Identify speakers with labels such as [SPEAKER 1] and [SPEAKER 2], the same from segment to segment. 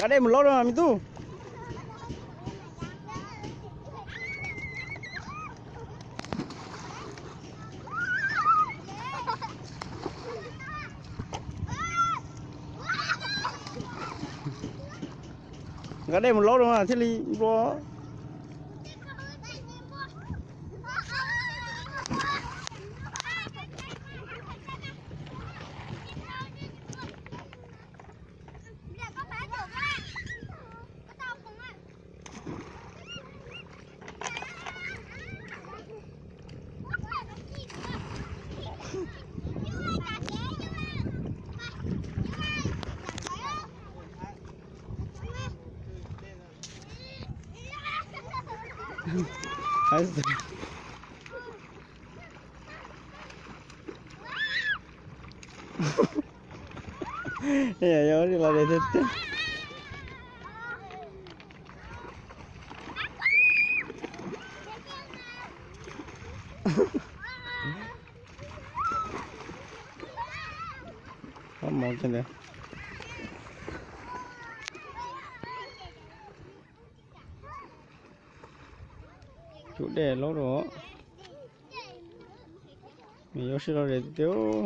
[SPEAKER 1] Ở đây một lỗ rồi mình tu. Ở đây một lỗ rồi mà thiết lý bro. Ya, ya, la de este. Không một trên đây. Chủ đề lâu rồi. Mình yêu xin để tiêu.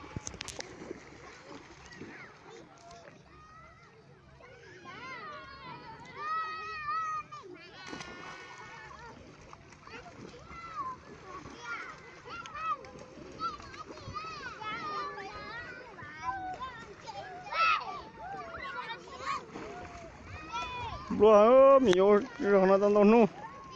[SPEAKER 1] Bro, mình yêu rồi nó tao nu.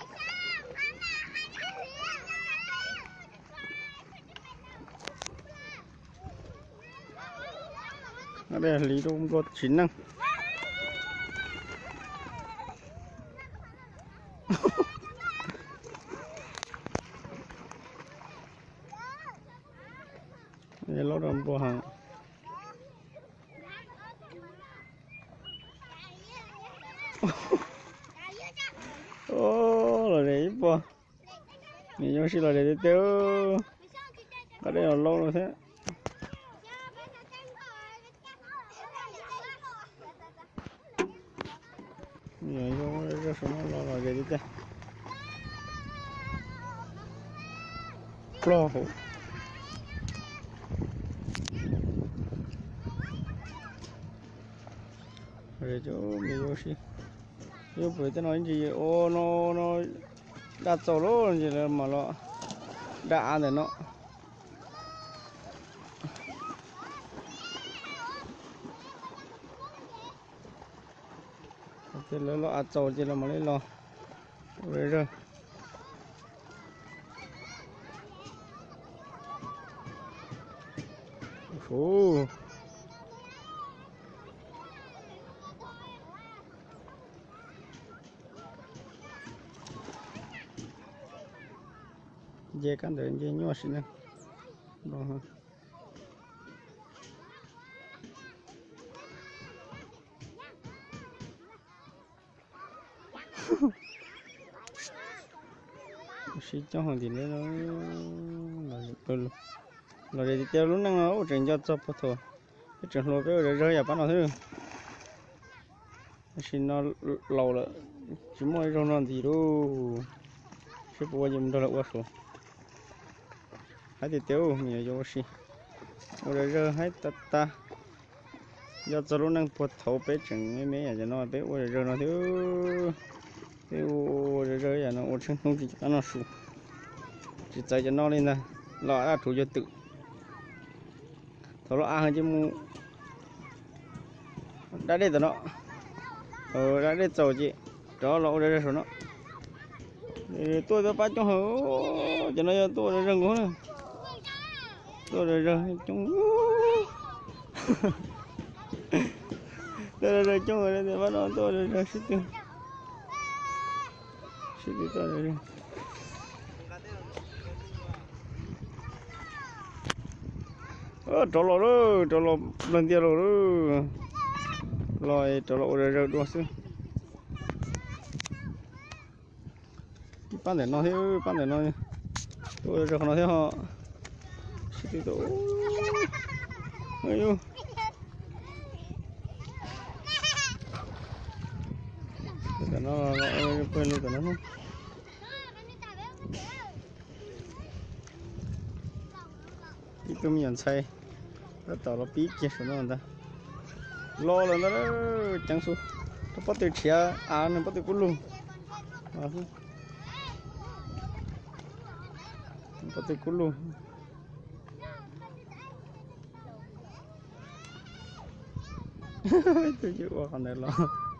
[SPEAKER 1] Đây là lý đông có chín năng. Đây lót đầm bò hàng. Là đấy bò. Mình nhớ xin là để tiêu. Ở đây là lâu rồi thế. Nhớ vô rất số nó lo cái gì thế? Lo hổ. Rồi chỗ mình vô xí. Vô buổi tôi nói gì? Ô nó đã走路gì là mà nó đã rồi nó. Thế là nó ăn trâu chỉ là mà lấy lo rồi ồ dễ cắn được dễ nhỏ xíu nữa đó ha. Xí cho hàng thì nó là để tiêu lúc năng nó trên cho bắt thôi cái trường lúa cái rơi vào bán nó thôi xin nó lâu了chỉ mỗi rau non thì đâu sẽ bua gì đó là quá số hãy thì tiêu nhiều cho xí rồi rơi hãy ta giờ cho lúc năng bắt thầu bé chừng mấy giờ nó bé rồi rơi nó thiếu rồi giờ nó ổn không chỉ nó sụp chỉ chạy cho nó lên nè lọ là chủ cho tự thầu nó ăn chứ mu đã đây rồi nó đã đây rồi chị đó lọ đây rồi nó tôi đã bắt trong hố cho nó tôi đã rừng nữa tôi đã rừng trong tôi đã rừng trong rồi để bắt nó tôi đã rừng xích tiêu tôi đã rừng trâu lò đó trâu lò lần tiêu lò đó lòi trâu lò rồi đua xứ bán để nó thiếu bán để nó tôi rồi nó thiếu họ xích tiêu ơi tụi nó quên luôn tụi nó không. Cái tụi mình xây nó tao nó biết chứ sao nó lo là nó chẳng số nó bắt từ chia nó bắt từ cút luôn bắt từ cút luôn tôi chịu qua con này lo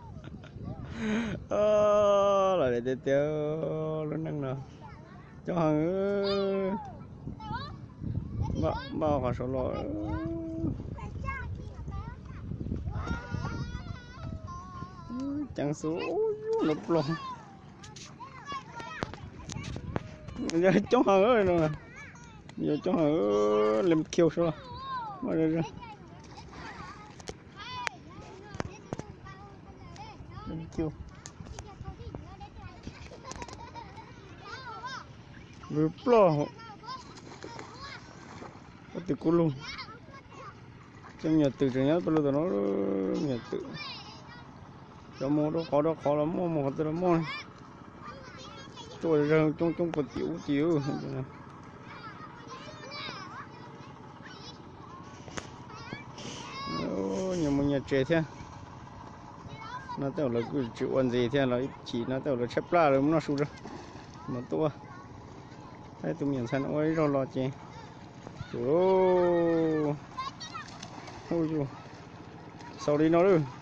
[SPEAKER 1] lại để tiêu lớn năng nào cho hàng bao cả số lo chẳng số nó lo giờ cho hàng ơi rồi giờ cho hàng làm kêu số mà rồi làm kêu vừa lo có từ cũ luôn trong nhà tự rồi nhá tôi lo nó nhà tự cho mua đó khó lắm mua một từ đó mua tôi ra trong một tiểu nhà một nhà trẻ thế nó tao là cứ chịu ăn gì thế là chỉ nó tao là chép la rồi nó sụt rồi mà tôi thấy tụi mình san ôi rồi lo chè ôi sau đi nó nữa